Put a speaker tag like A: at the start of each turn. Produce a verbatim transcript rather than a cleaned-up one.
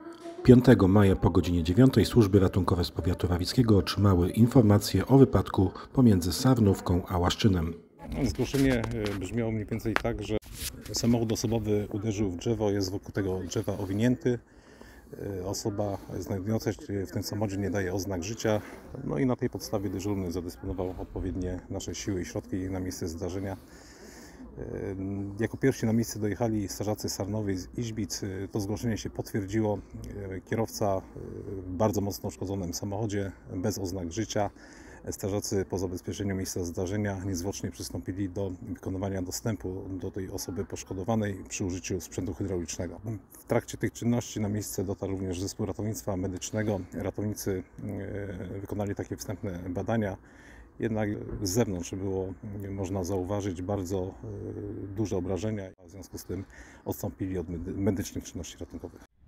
A: piątego maja po godzinie dziewiątej służby ratunkowe z powiatu rawickiego otrzymały informację o wypadku pomiędzy Sarnówką a Łaszczynem.
B: Zgłoszenie brzmiało mniej więcej tak, że samochód osobowy uderzył w drzewo, jest wokół tego drzewa owinięty. Osoba znajdująca się w tym samochodzie nie daje oznak życia. No i na tej podstawie dyżurny zadysponował odpowiednie nasze siły i środki na miejsce zdarzenia. Jako pierwsi na miejsce dojechali strażacy Sarnowej z Iźbic. To zgłoszenie się potwierdziło. Kierowca w bardzo mocno uszkodzonym samochodzie, bez oznak życia. Strażacy po zabezpieczeniu miejsca zdarzenia niezwłocznie przystąpili do wykonywania dostępu do tej osoby poszkodowanej przy użyciu sprzętu hydraulicznego. W trakcie tych czynności na miejsce dotarł również zespół ratownictwa medycznego. Ratownicy wykonali takie wstępne badania. Jednak z zewnątrz było można zauważyć bardzo duże obrażenia, w związku z tym odstąpili od medycznych czynności ratunkowych.